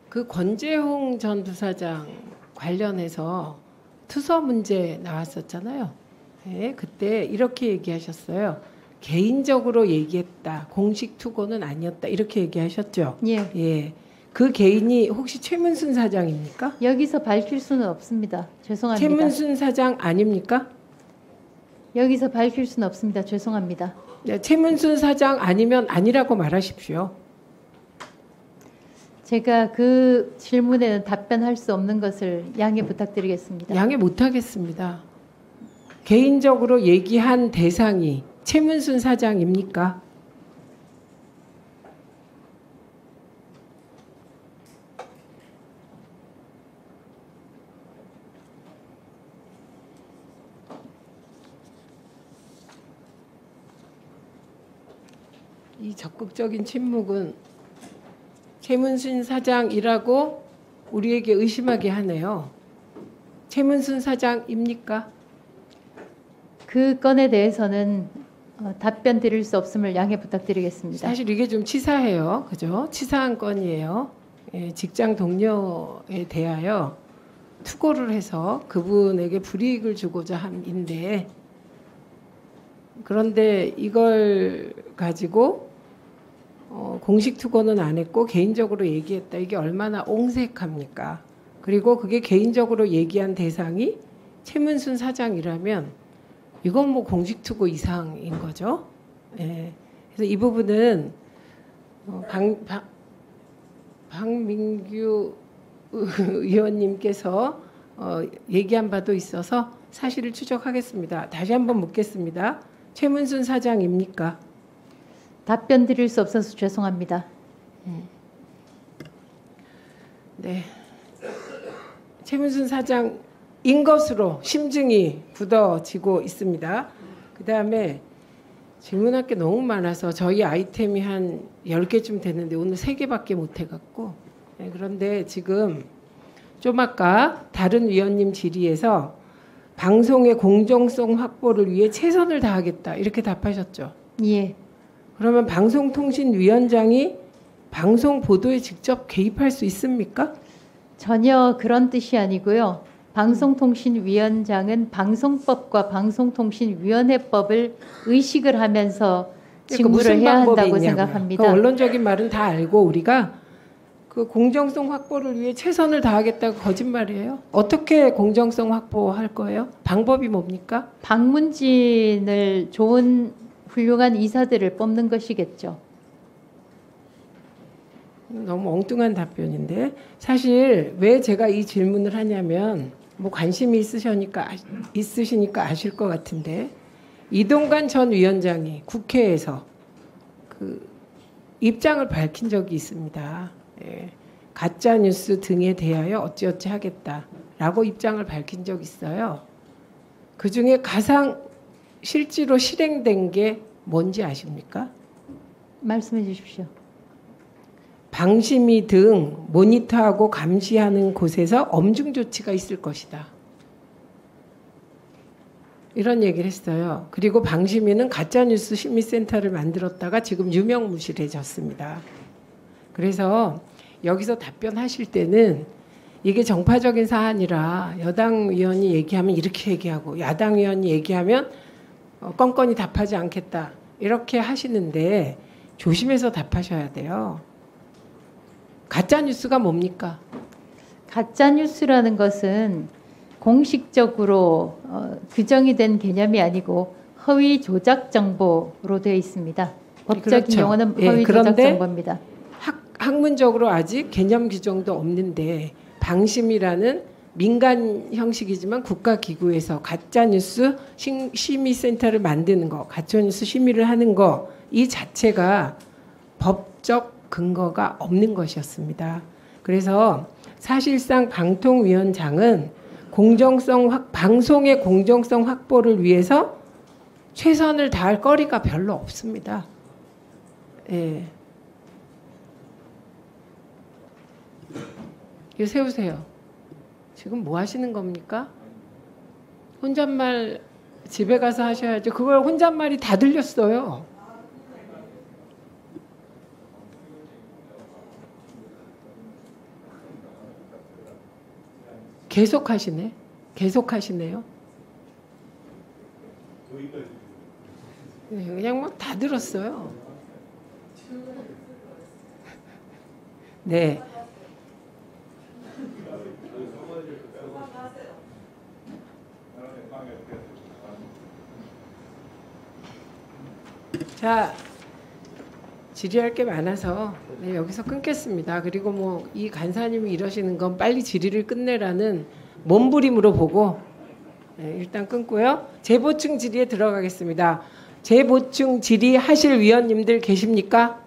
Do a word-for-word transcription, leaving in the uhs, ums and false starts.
그 권재홍 전 부사장 관련해서 투서 문제 나왔었잖아요. 네, 그때 이렇게 얘기하셨어요. 개인적으로 얘기했다. 공식 투고는 아니었다. 이렇게 얘기하셨죠. 예. 예. 그 개인이 혹시 최문순 사장입니까? 여기서 밝힐 수는 없습니다. 죄송합니다. 최문순 사장 아닙니까? 여기서 밝힐 수는 없습니다. 죄송합니다. 네, 최문순 사장 아니면 아니라고 말하십시오. 제가 그 질문에는 답변할 수 없는 것을 양해 부탁드리겠습니다. 양해 못하겠습니다. 개인적으로 얘기한 대상이 최문순 사장입니까? 이 적극적인 침묵은 최문순 사장이라고 우리에게 의심하게 하네요. 최문순 사장입니까? 그 건에 대해서는 어, 답변 드릴 수 없음을 양해 부탁드리겠습니다. 사실 이게 좀 치사해요. 그죠? 치사한 건이에요. 예, 직장 동료에 대하여 투고를 해서 그분에게 불이익을 주고자 함인데, 그런데 이걸 가지고 어, 공식 투고는 안 했고 개인적으로 얘기했다. 이게 얼마나 옹색합니까? 그리고 그게 개인적으로 얘기한 대상이 최문순 사장이라면 이건 뭐 공식 투고 이상인 거죠. 예. 그래서 이 부분은 어, 방, 방, 박민규 의원님께서 어, 얘기한 바도 있어서 사실을 추적하겠습니다. 다시 한번 묻겠습니다. 최문순 사장입니까? 답변 드릴 수 없어서 죄송합니다. 음. 네, 최문순 사장인 것으로 심증이 굳어지고 있습니다. 그 다음에 질문할 게 너무 많아서 저희 아이템이 한 열 개쯤 됐는데 오늘 세 개밖에 못 해갖고, 네, 그런데 지금 좀 아까 다른 위원님 질의에서 방송의 공정성 확보를 위해 최선을 다하겠다 이렇게 답하셨죠. 예. 그러면 방송통신위원장이 방송 보도에 직접 개입할 수 있습니까? 전혀 그런 뜻이 아니고요. 방송통신위원장은 방송법과 방송통신위원회법을 의식을 하면서 직무를 그러니까 해야 한다고 있냐고요. 생각합니다. 그 언론적인 말은 다 알고 우리가 그 공정성 확보를 위해 최선을 다하겠다고 거짓말이에요. 어떻게 공정성 확보할 거예요? 방법이 뭡니까? 방문진을 좋은 훌륭한 이사들을 뽑는 것이겠죠. 너무 엉뚱한 답변인데, 사실 왜 제가 이 질문을 하냐면 뭐 관심이 있으시니까 있으시니까 아실 것 같은데, 이동관 전 위원장이 국회에서 그 입장을 밝힌 적이 있습니다. 예, 가짜 뉴스 등에 대하여 어찌어찌 하겠다라고 입장을 밝힌 적이 있어요. 그 중에 가장 실제로 실행된 게 뭔지 아십니까? 말씀해 주십시오. 방심위 등 모니터하고 감시하는 곳에서 엄중 조치가 있을 것이다. 이런 얘기를 했어요. 그리고 방심위는 가짜뉴스 심의센터를 만들었다가 지금 유명무실해졌습니다. 그래서 여기서 답변하실 때는 이게 정파적인 사안이라 여당 의원이 얘기하면 이렇게 얘기하고 야당 의원이 얘기하면 껌껌이 답하지 않겠다 이렇게 하시는데 조심해서 답하셔야 돼요. 가짜뉴스가 뭡니까? 가짜뉴스라는 것은 공식적으로 어, 규정이 된 개념이 아니고 허위 조작 정보로 되어 있습니다. 법적인 그렇죠. 용어는 예, 허위 조작 그런데 정보입니다. 학, 학문적으로 아직 개념 규정도 없는데 방심이라는 민간 형식이지만 국가기구에서 가짜뉴스 심의센터를 만드는 거, 가짜뉴스 심의를 하는 거, 이 자체가 법적 근거가 없는 것이었습니다. 그래서 사실상 방통위원장은 공정성 확, 방송의 공정성 확보를 위해서 최선을 다할 거리가 별로 없습니다. 예. 이거 세우세요. 지금 뭐 하시는 겁니까? 혼잣말 집에 가서 하셔야죠. 그걸 혼잣말이 다 들렸어요. 계속 하시네. 계속 하시네요. 네, 그냥 막 다 들었어요. 네. 자, 질의할 게 많아서 네, 여기서 끊겠습니다. 그리고 뭐 이 간사님이 이러시는 건 빨리 질의를 끝내라는 몸부림으로 보고 네, 일단 끊고요. 재보충 질의에 들어가겠습니다. 재보충 질의하실 위원님들 계십니까?